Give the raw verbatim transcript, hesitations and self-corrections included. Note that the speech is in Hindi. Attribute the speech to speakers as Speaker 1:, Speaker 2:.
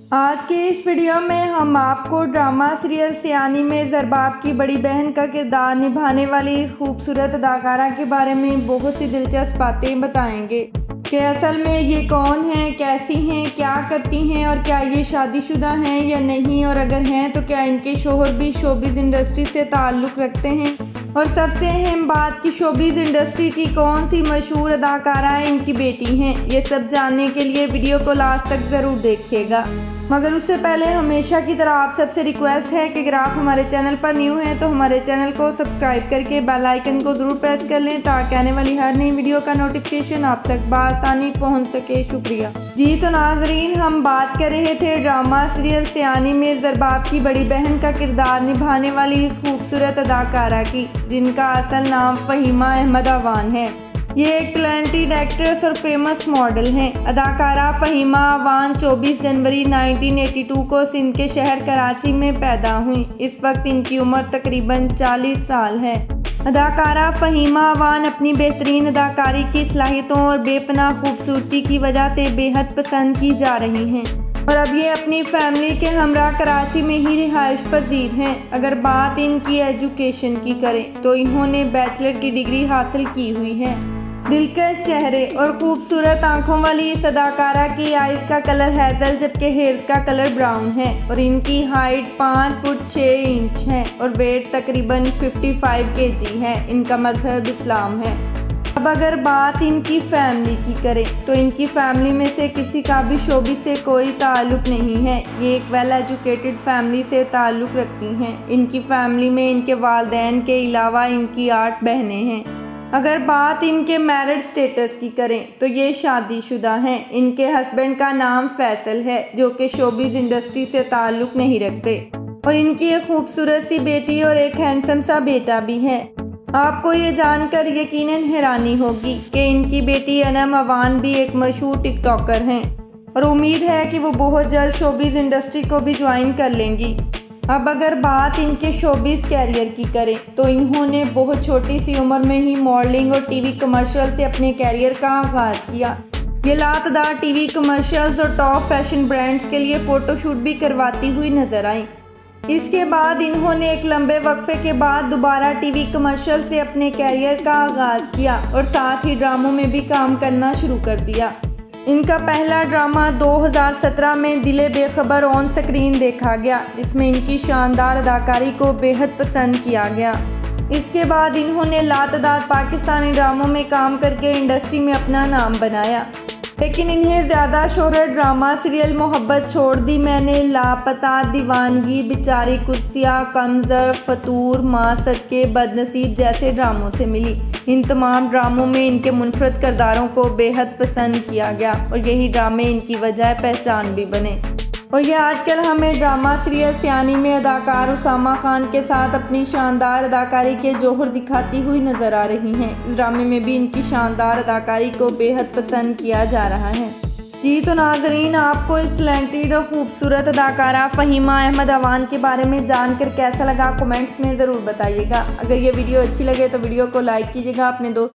Speaker 1: आज के इस वीडियो में हम आपको ड्रामा सीरियल सयानी में ज़रबाब की बड़ी बहन का किरदार निभाने वाली इस खूबसूरत अदाकारा के बारे में बहुत सी दिलचस्प बातें बताएंगे कि असल में ये कौन है, कैसी हैं, क्या करती हैं और क्या ये शादीशुदा हैं या नहीं, और अगर हैं तो क्या इनके शोहर भी शोबिज़ इंडस्ट्री से ताल्लुक़ रखते हैं, और सबसे अहम बात कि शोबिज़ इंडस्ट्री की कौन सी मशहूर अदाकारा इनकी बेटी हैं। ये सब जानने के लिए वीडियो को लास्ट तक ज़रूर देखिएगा। मगर उससे पहले हमेशा की तरह आप सबसे रिक्वेस्ट है कि अगर आप हमारे चैनल पर न्यू हैं तो हमारे चैनल को सब्सक्राइब करके बेल आइकन को ज़रूर प्रेस कर लें ताकि आने वाली हर नई वीडियो का नोटिफिकेशन आप तक बआसानी पहुंच सके। शुक्रिया जी। तो नाजरीन, हम बात कर रहे थे ड्रामा सीरियल सयानी में ज़रबाब की बड़ी बहन का किरदार निभाने वाली इस खूबसूरत अदाकारा की, जिनका असल नाम फ़हीमा अहमद अवान है। ये एक टैलेंटेड एक्ट्रेस और फेमस मॉडल हैं। अदाकारा फ़हीमा अवान चौबीस जनवरी उन्नीस सौ बयासी को सिंध के शहर कराची में पैदा हुई। इस वक्त इनकी उम्र तकरीबन चालीस साल है। अदाकारा फ़हीमा अवान अपनी बेहतरीन अदाकारी की सलाहियतों और बेपनाह खूबसूरती की वजह से बेहद पसंद की जा रही हैं और अब ये अपनी फैमिली के हमरा कराची में ही रिहाइश पजीर हैं। अगर बात इनकी एजुकेशन की करें तो इन्होंने बैचलर की डिग्री हासिल की हुई है। दिलकश चेहरे और खूबसूरत आंखों वाली इस अदाकारा की आइज़ का कलर हैज़ल जबकि हेयर्स का कलर ब्राउन है और इनकी हाइट पाँच फुट छः इंच है और वेट तकरीबन पचपन केजी है। इनका मजहब इस्लाम है। अब अगर बात इनकी फैमिली की करें तो इनकी फैमिली में से किसी का भी शोबिज़ से कोई ताल्लुक़ नहीं है। ये एक वेल एजुकेटेड फैमिली से ताल्लुक़ रखती हैं। इनकी फैमिली में इनके वालिदैन के अलावा इनकी आठ बहनें हैं। अगर बात इनके मैरिड स्टेटस की करें तो ये शादीशुदा हैं। इनके हस्बैंड का नाम फैसल है जो कि शोबिज़ इंडस्ट्री से ताल्लुक़ नहीं रखते और इनकी एक खूबसूरत सी बेटी और एक हैंडसम सा बेटा भी है। आपको ये जानकर यकीनन हैरानी होगी कि इनकी बेटी अनम अवान भी एक मशहूर टिकटॉकर हैं और उम्मीद है कि वो बहुत जल्द शोबिज़ इंडस्ट्री को भी ज्वाइन कर लेंगी। अब अगर बात इनके शोबिज़ कैरियर की करें तो इन्होंने बहुत छोटी सी उम्र में ही मॉडलिंग और टीवी कमर्शियल से अपने कैरियर का आगाज़ किया। ये लातदार टीवी कमर्शियल्स और टॉप फैशन ब्रांड्स के लिए फ़ोटोशूट भी करवाती हुई नजर आई। इसके बाद इन्होंने एक लंबे वक्फे के बाद दोबारा टीवी कमर्शियल से अपने कैरियर का आगाज़ किया और साथ ही ड्रामों में भी काम करना शुरू कर दिया। इनका पहला ड्रामा दो हज़ार सत्रह में दिले बेखबर ऑन स्क्रीन देखा गया, जिसमें इनकी शानदार अदाकारी को बेहद पसंद किया गया। इसके बाद इन्होंने लातदार पाकिस्तानी ड्रामों में काम करके इंडस्ट्री में अपना नाम बनाया, लेकिन इन्हें ज़्यादा शोहरत ड्रामा सीरियल मोहब्बत छोड़ दी मैंने, लापता, दीवानगी, बेचारी कुर्सिया, कमज़र, फतूर, माँ सदके, बदनसीब जैसे ड्रामों से मिली। इन तमाम ड्रामों में इनके मुनफरद किरदारों को बेहद पसंद किया गया और यही ड्रामे इनकी वजह पहचान भी बने। और ये आजकल हमें ड्रामा सीरियल सयानी में अदाकार उसामा खान के साथ अपनी शानदार अदाकारी के जौहर दिखाती हुई नज़र आ रही हैं। इस ड्रामे में भी इनकी शानदार अदाकारी को बेहद पसंद किया जा रहा है। जी तो नाजरीन, आपको इस टैलेंटेड और खूबसूरत अदाकारा फ़हीमा अहमद अवान के बारे में जानकर कैसा लगा कमेंट्स में ज़रूर बताइएगा। अगर ये वीडियो अच्छी लगे तो वीडियो को लाइक कीजिएगा, अपने दोस्त